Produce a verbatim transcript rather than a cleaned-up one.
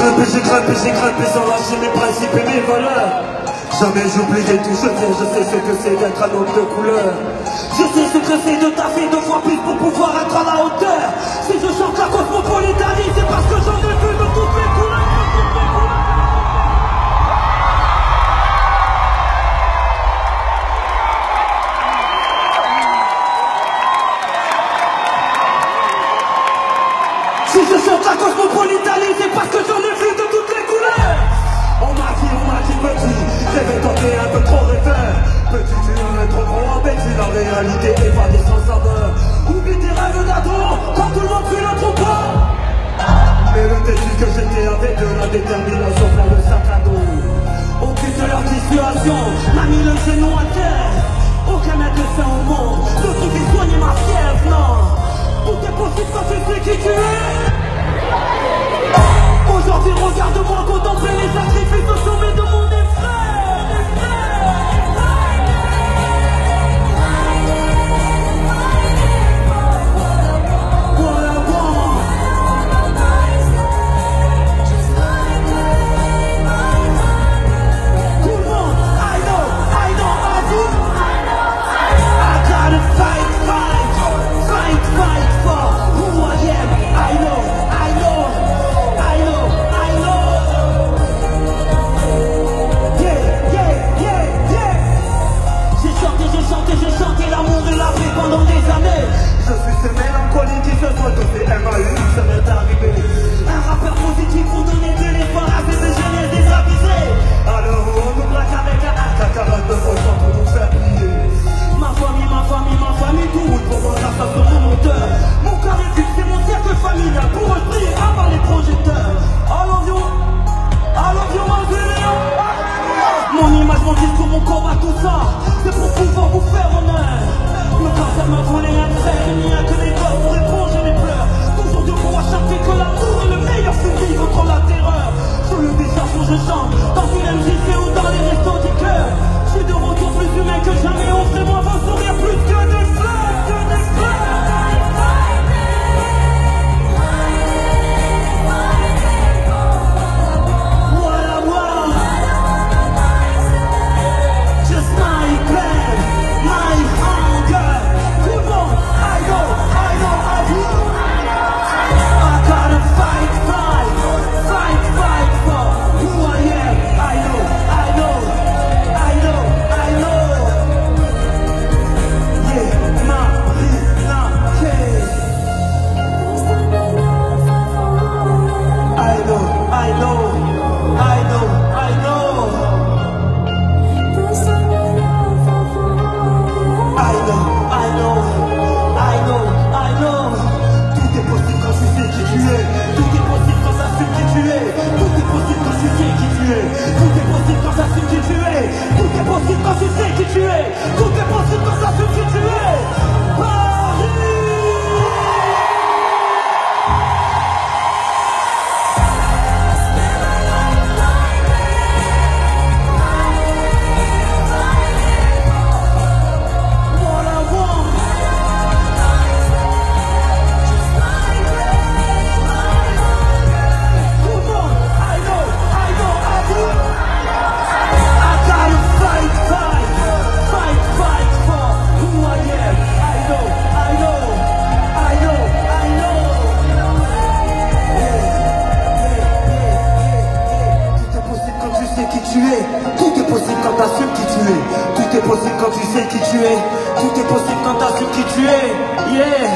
grimpé, j'ai grimpé, j'ai grimpé sans lâcher mes principes et mes valeurs. Jamais j'oublierai tout, je sais, je sais ce que c'est d'être un homme de couleur. Je sais ce que c'est de taffer deux fois plus pour pouvoir être à la hauteur. Si je chante la cosmopolitanie, c'est parce que j'en ai vu de toutes les couleurs. Si je chante la cosmopolitanie, c'est parce que j'en ai vu de toutes les couleurs. On m'a dit, on m'a dit petit, j'avais tenté un peu trop rêveur. Petit, tu es trop gros en bêtise, la réalité est pas des sans saveur. Oublie tes rêves d'ado, quand tout le monde suit le trompe. Mais le défi que j'étais avec de la détermination plein de sac à dos. Aucune de leur dissuasion m'a mis le genou à terre. Aucun médecin au monde ne pouvait soigner ma fièvre, non. Tout est possible quand tu sais qui tu es. Aujourd'hui regarde-moi contempler les sacrifices au sommet de mon frère, des frères. What I want. Tout le monde, I know, I know, I do. I gotta fight, fight, fight, fight for who I am. I know, I know, I know, I know. Yeah, yeah, yeah, yeah. J'ai chanté, j'ai chanté, j'ai chanté l'amour et la paix pendant des années. Je suis ce mélancolique qui se soit tous ces M A U, ça m'est arrivé. Un rappeur positif pour donner de l'espoir à ces jeunes désabusés. Alors on nous braque avec un A K quarante-neuf pour nous faire plier. Ma famille, ma famille, ma famille, tout roule pour moi, ça sur mon moteur. Mon cœur est vide, c'est mon cercle familial pour me prier avant les projecteurs. À l'avion, à l'avion, à l'avion. Mon image, mon discours, mon combat, tout ça, c'est pour pouvoir vous faire honneur. Le cancer m'a volé un frère, il n'y a que des gosses pour éponger mes pleurs. Toujours debout à chanter que l'amour est le meilleur fusil contre la terreur. Sur le décharge où je chante, dans une M J C ou dans les restos du cœur. Je suis de retour plus humain que jamais, offrez-moi vos sourires plus que des fleurs, que des fleurs. Tout est possible quand t'assumes qui tu es. Tout est possible quand tu sais qui tu es. Tout est possible quand t'assumes qui tu es. Yeah.